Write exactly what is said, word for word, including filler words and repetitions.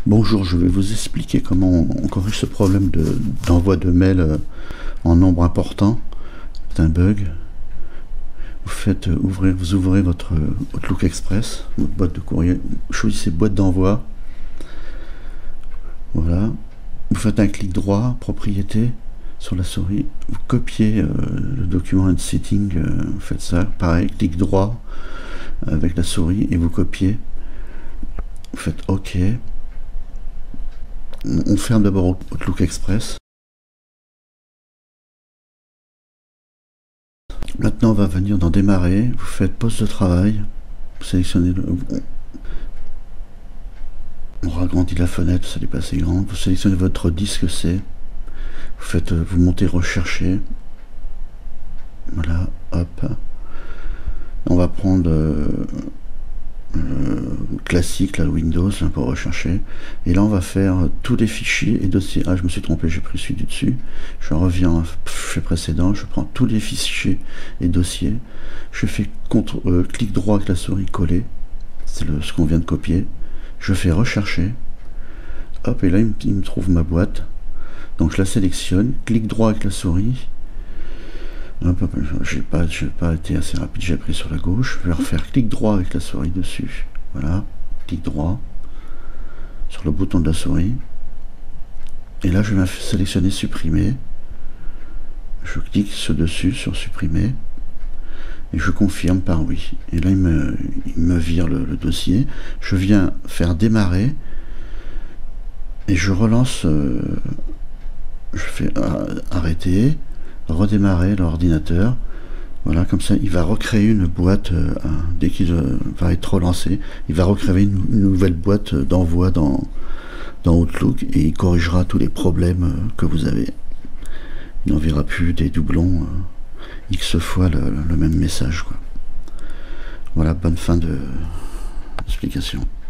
Bonjour, je vais vous expliquer comment on corrige ce problème de- d'envoi de, mails euh, en nombre important. C'est un bug. Vous faites euh, ouvrir, vous ouvrez votre euh, Outlook Express, votre boîte de courrier, choisissez boîte d'envoi. Voilà. Vous faites un clic droit, propriété, sur la souris. Vous copiez euh, le document and setting, euh, vous faites ça. Pareil, clic droit avec la souris et vous copiez. Vous faites OK. On ferme d'abord Outlook Express. Maintenant, on va venir dans démarrer. Vous faites poste de travail. Vous sélectionnez le. On ragrandit la fenêtre, ça n'est pas assez grande. Vous sélectionnez votre disque C. Vous faites, vous montez rechercher. Voilà, hop. On va prendre euh, euh, classique, là, Windows, là, pour rechercher. Et là, on va faire tous les fichiers et dossiers. Ah, je me suis trompé, j'ai pris celui du dessus. Je reviens à fichier précédent, je prends tous les fichiers et dossiers. Je fais contre, euh, clic droit avec la souris coller. C'est ce qu'on vient de copier. Je fais rechercher. Hop, et là, il me, il me trouve ma boîte. Donc, je la sélectionne. Clic droit avec la souris. Hop, hop, j'ai pas, j'ai pas été assez rapide, j'ai appris sur la gauche. Je vais refaire clic droit avec la souris dessus. Voilà, clic droit sur le bouton de la souris. Et là, je vais sélectionner supprimer. Je clique ce dessus sur supprimer. Et je confirme par oui. Et là, il me, il me vire le, le dossier. Je viens faire démarrer. Et je relance. Euh, je fais euh, arrêter. Redémarrer l'ordinateur. Voilà, comme ça, il va recréer une boîte euh, dès qu'il euh, va être relancé. Il va recréer une, une nouvelle boîte d'envoi dans, dans Outlook et il corrigera tous les problèmes euh, que vous avez. Il n'enverra plus des doublons euh, X fois le, le même message, quoi. Voilà, bonne fin de d'explication.